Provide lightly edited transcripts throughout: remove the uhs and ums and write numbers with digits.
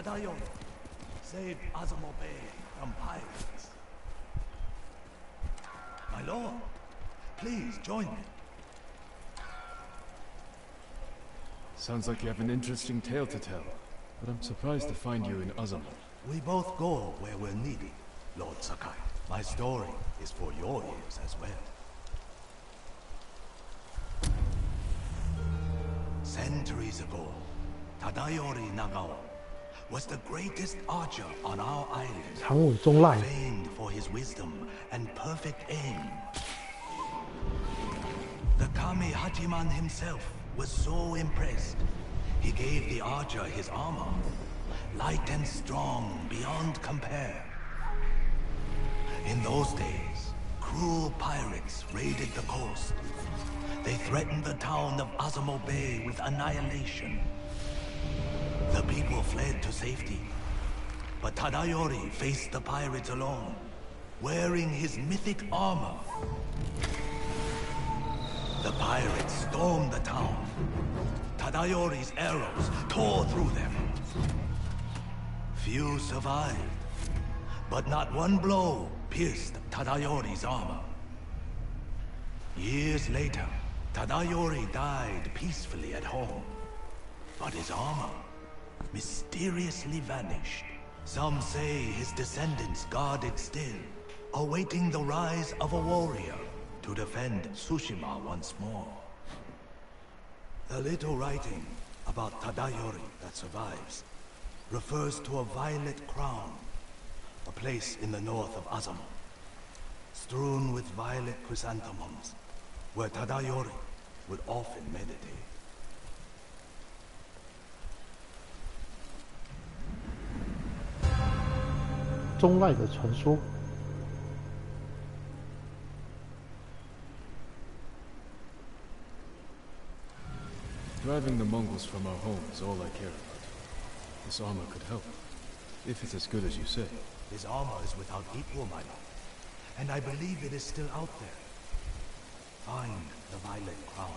Tadayori saved Azamo Bay from pirates. My lord, please join me. Sounds like you have an interesting tale to tell, but I'm surprised to find you in Azamo. We both go where we're needed, Lord Sakai. My story is for your ears as well. Centuries ago, Tadayori Nagao was the greatest archer on our island, 长尾中赖 famed for his wisdom and perfect aim. The Kami Hachiman himself was so impressed, he gave the archer his armor, light and strong beyond compare. In those days, cruel pirates raided the coast. They threatened the town of Azamo Bay with annihilation. The people fled to safety, but Tadayori faced the pirates alone, wearing his mythic armor. The pirates stormed the town. Tadayori's arrows tore through them. Few survived, but not one blow pierced Tadayori's armor. Years later, Tadayori died peacefully at home, but his armor mysteriously vanished. Some say his descendants guard it still, awaiting the rise of a warrior to defend Tsushima once more. The little writing about Tadayori that survives refers to a violet crown, a place in the north of Azamo, strewn with violet chrysanthemums, where Tadayori would often meditate. 中赖的传说。 Driving the Mongols from our home is all I care about. This armor could help, if it's as good as you say. His armor is without equal, my lord, and I believe it is still out there. Find the violet crown.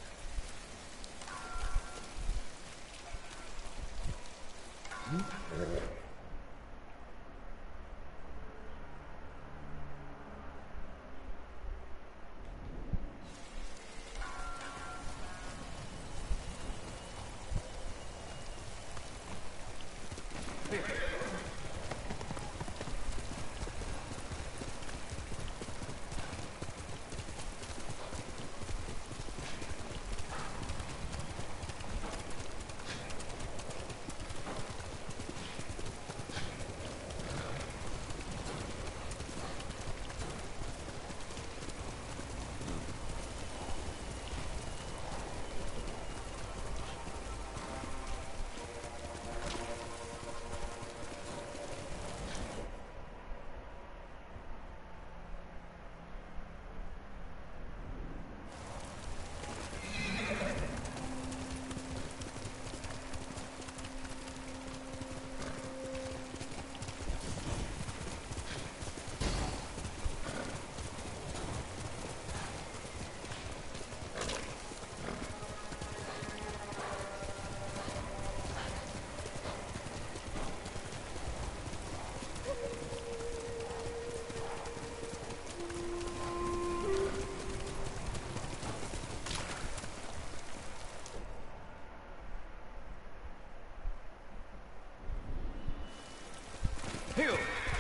Hill!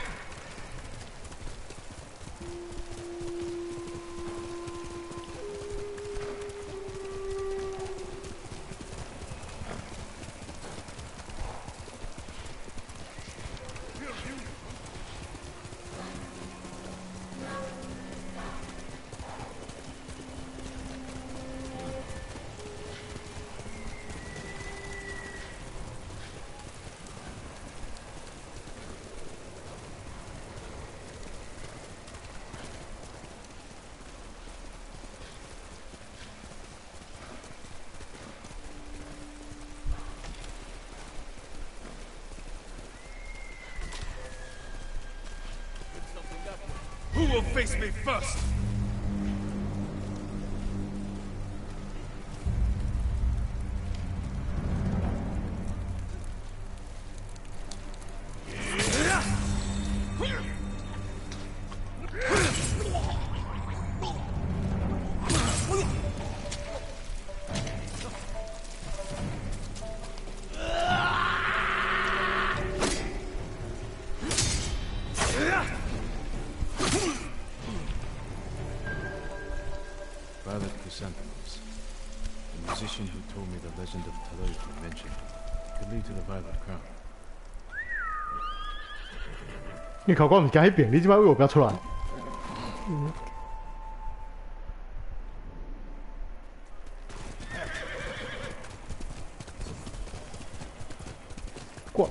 Who will face me first? told me the legend of Tadayori mentioned could lead to the Violet Crown. 你考官唔改变，你即摆为我不要出来。过。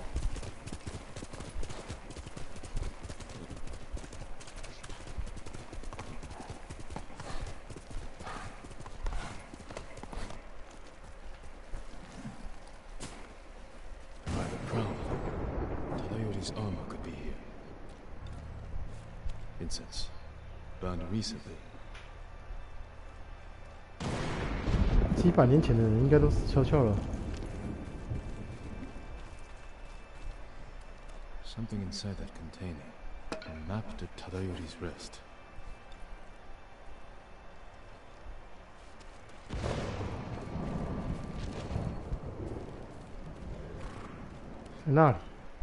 Violet Crown. Tadayori's armor could be here. Incense. Bound recently. 几百年前的人应该都死翘翘了。 Something inside that container. A map to Tadayori's rest. 在那里。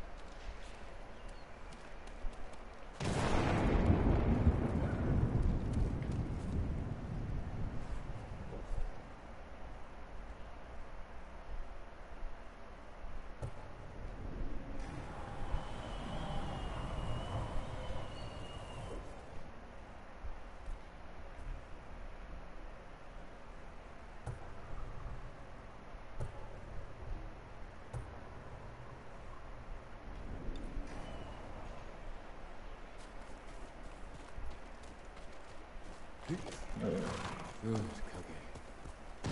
Good, Kage.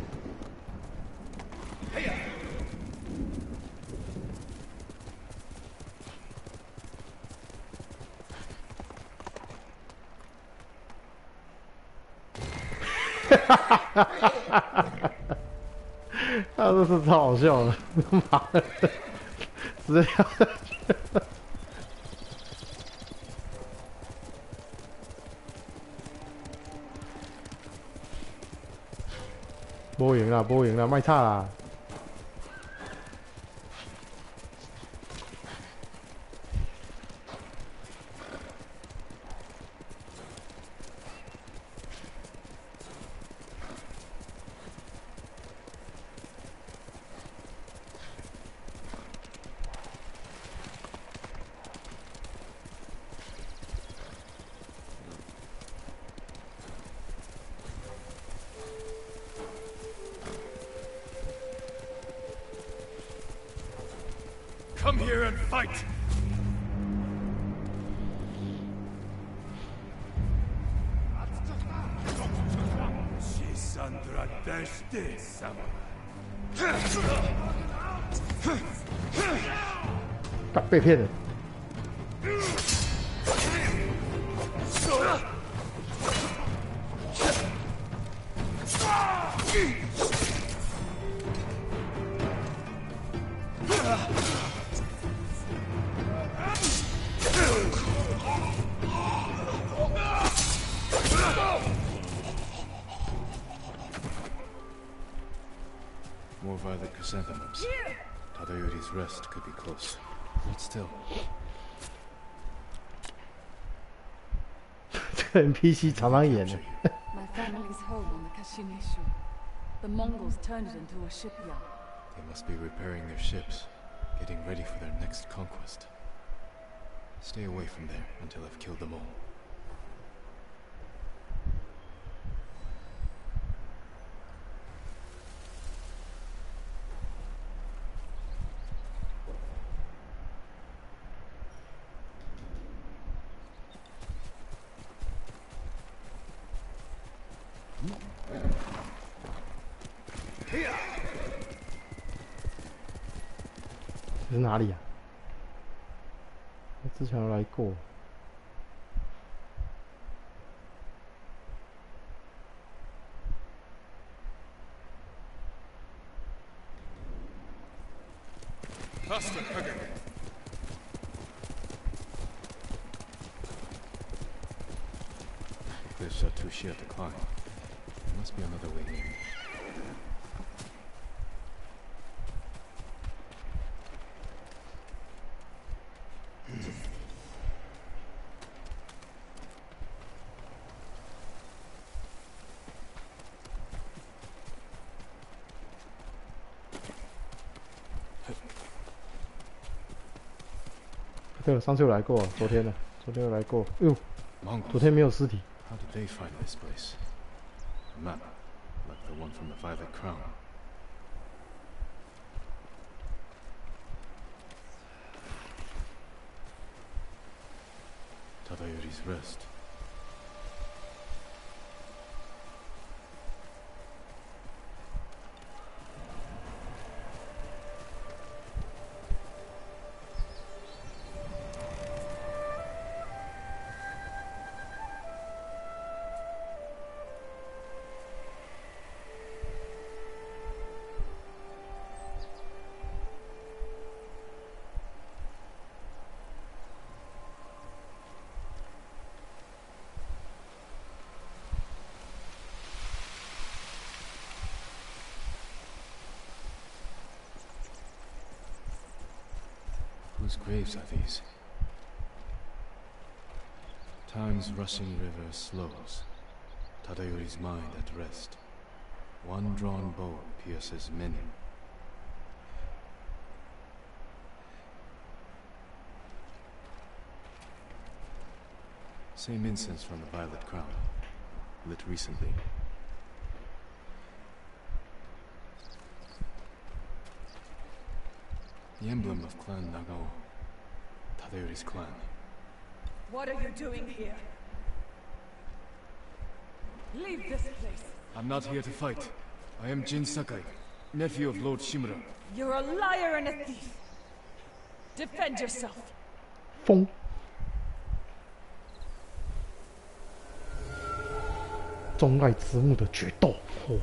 他这是超好笑的，妈的，直接跳下去。无赢啦，无赢啦，卖差啦。 Come here and fight! Shisandra Deshte Sama. 干被骗了。 More violet chrysanthemums. Tadayori's rest could be close. Hold still. 这个 NPC 常常演的。 My family's home on the Kashineshu. The Mongols turned it into a shipyard. They must be repairing their ships, getting ready for their next conquest. Stay away from there until I've killed them all. Here. 这是哪里啊？我之前有来过。 Faster, Kage! There's Shatushi at the climb. There must be another way in. 对了，上次有来过，昨天呢？昨天有来过。哟，昨 Mongols. 天没有尸体。 How did they find this place? A map, like the one from the Violet Crown. Tadayori's Rest. Whose graves are these? Time's rushing river slows, Tadayori's mind at rest. One drawn bow pierces many. Same incense from the Violet Crown, lit recently. The emblem of Clan Nagao. Tadayori's clan. What are you doing here? Leave this place. I'm not here to fight. I am Jin Sakai, nephew of Lord Shimura. You're a liar and a thief. Defend yourself. 风。钟爱之木的决斗，哦。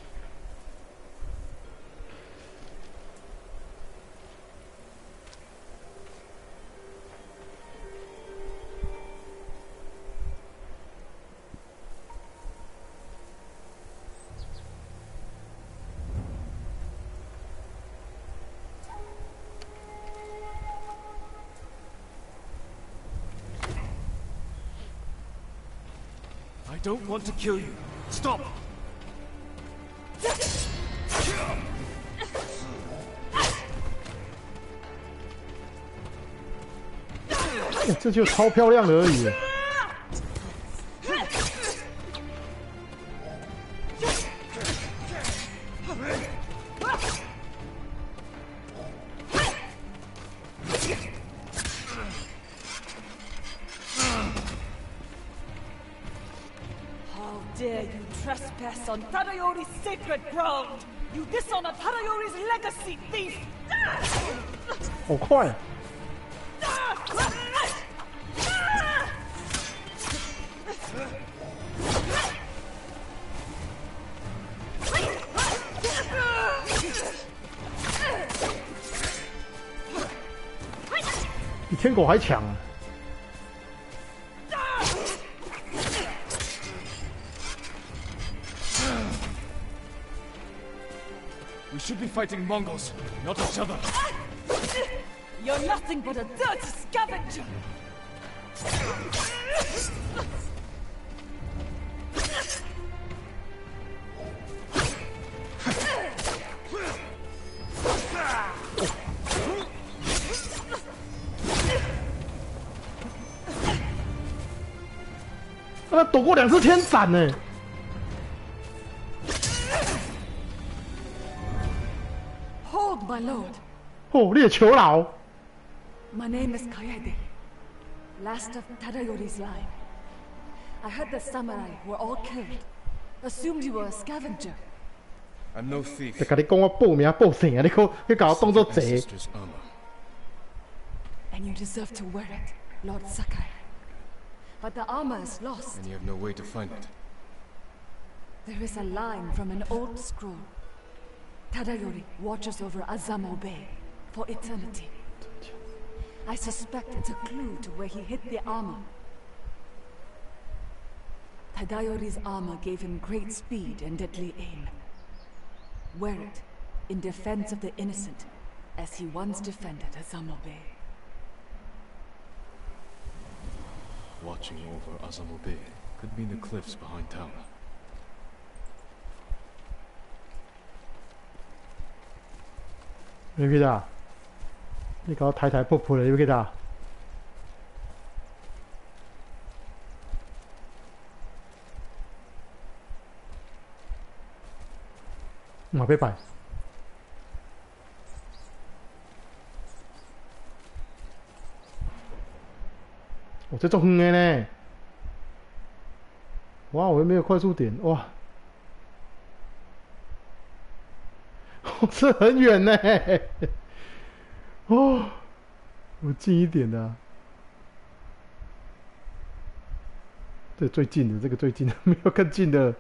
I don't want to kill you. Stop! 这就超漂亮的而已。 Dare you trespass on Tadayori's sacred ground? You dishonor Tadayori's legacy, thief! 好快啊！比天狗还强啊！ We should be fighting Mongols, not each other. You're nothing but a dirty scavenger! Ah, 他躲过2次天斩呢。 Hold, my lord. 哦，你的囚牢。 My name is Kaede, last of Tadayori's line. I heard the samurai were all killed. Assumed you were a scavenger. I'm no thief. 就甲你讲我报名报姓啊，你搞我当作贼。 Ancestors' armor. And you deserve to wear it, Lord Sakai. But the armor is lost. And you have no way to find it. There is a line from an old scroll. Tadayori watches over Azamo Bay for eternity. I suspect it's a clue to where he hid the armor. Tadayori's armor gave him great speed and deadly aim. Wear it in defense of the innocent, as he once defended Azamo Bay. Watching over Azamo Bay could mean the cliffs behind town. 你去哪？你搞抬抬破破的，你去哪？ 马背牌。我这种远的呢。哇，我又没有快速点，哇！这很远呢。哦，我近一点的、啊。这最近的，这个最近的，没有更近的。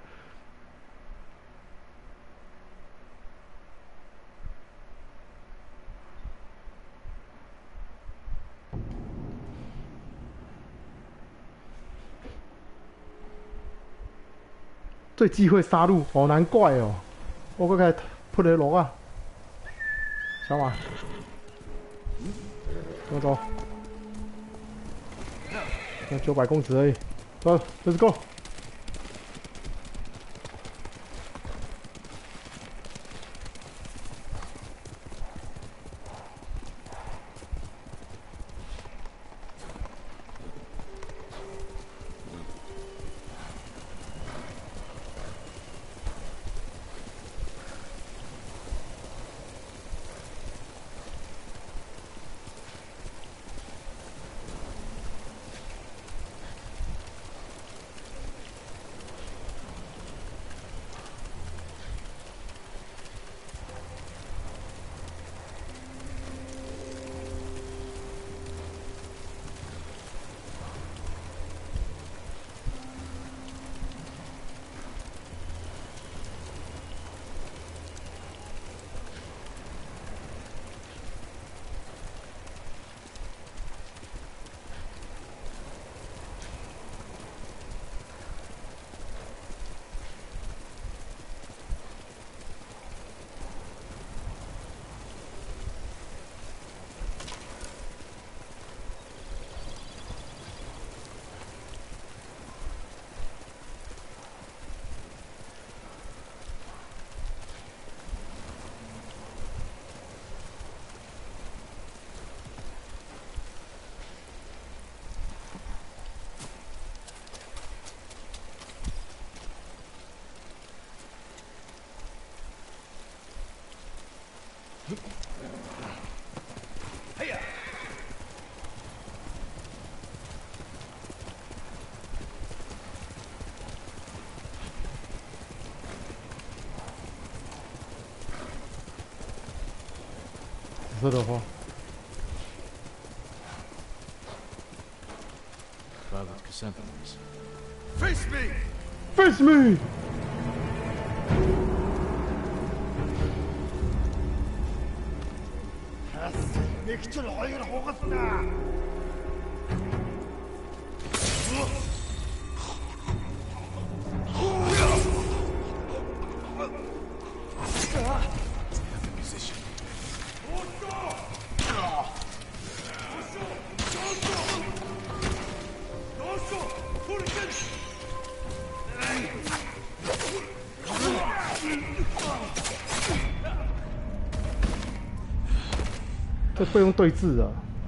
最忌讳杀戮，好难怪哦。我快开扑雷龙啊！小马，跟我走。才900公尺而已，走 ，Let's go。紫色的话 Violet chrysanthemums. Face me! Face me! 맥주를 허유를 호갔다. 这不用对峙啊！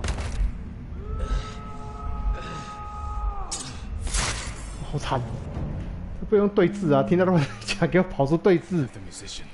好惨，这不用对峙啊！听到他们讲，给我跑出对峙。 The musician.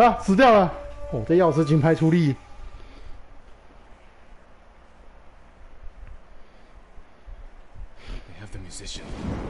啊，死掉了！哦，这钥匙金牌处理。 They have the musician.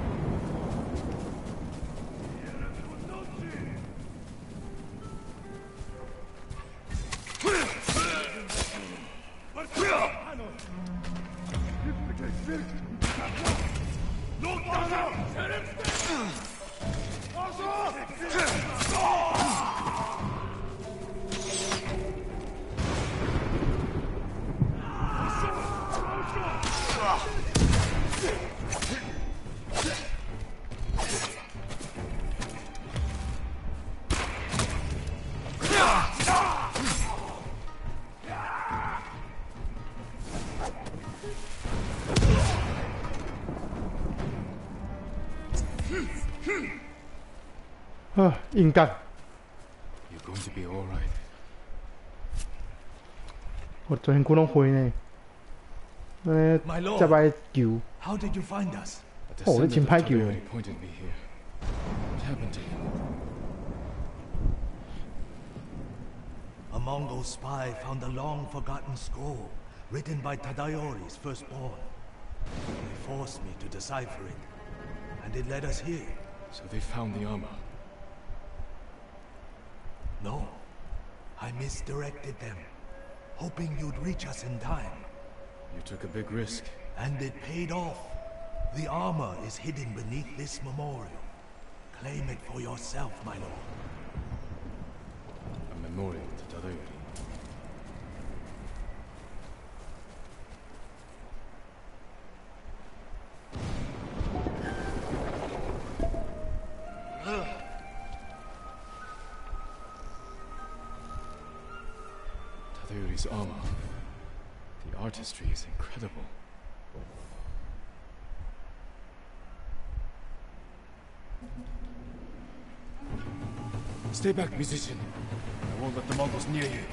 硬干。 You're going to be all right. 我昨天鼓拢灰呢。 My lord 这摆救， How did you find us? A Oh, descendant it's in of Paikyu. Tadayori pointed me here. What happened to him? A Mongol spy found a long-forgotten scroll written by Tadayori's firstborn. They forced me to decipher it, and it led us here. So they found the armor. No, I misdirected them, hoping you'd reach us in time. You took a big risk. And it paid off. The armor is hidden beneath this memorial. Claim it for yourself, my lord. A memorial to Tadayori. Tadayori's armor. The artistry is incredible. Stay back, musician. I won't let the Mongols near you.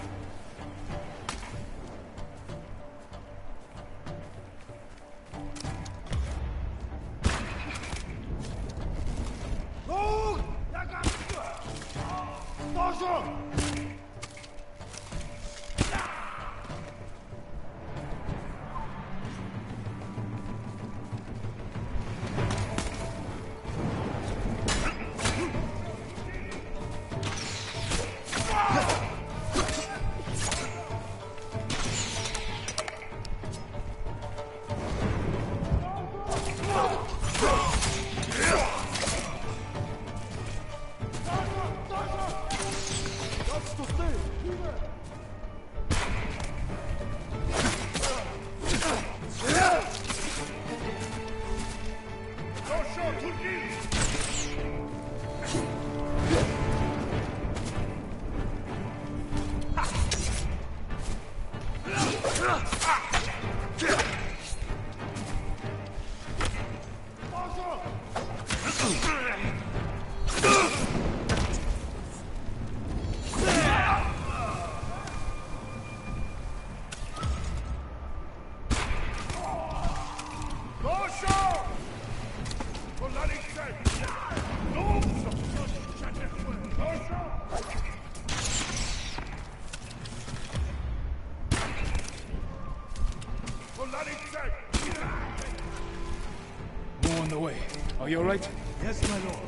More on the way. Are you alright? Yes, my lord.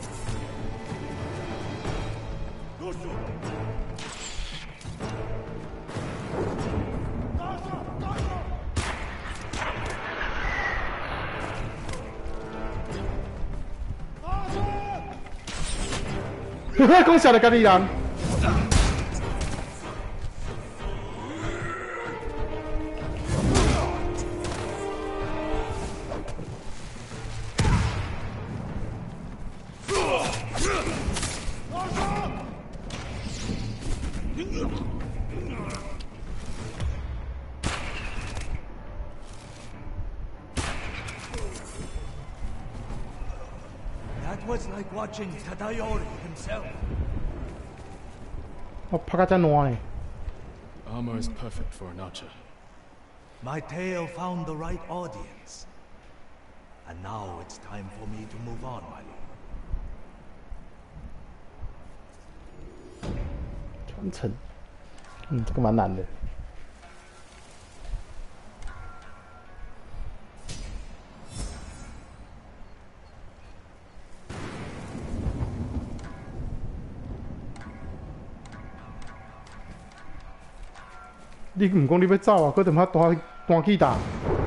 Hehe, 讲小的咖喱人。 That was like watching Tadayori himself. 我拍个真烂呢。 The armor is perfect for an archer. My tale found the right audience. And now it's time for me to move on, my lord. 传承，这个蛮难的。你唔讲你要走啊？搁等下单去打。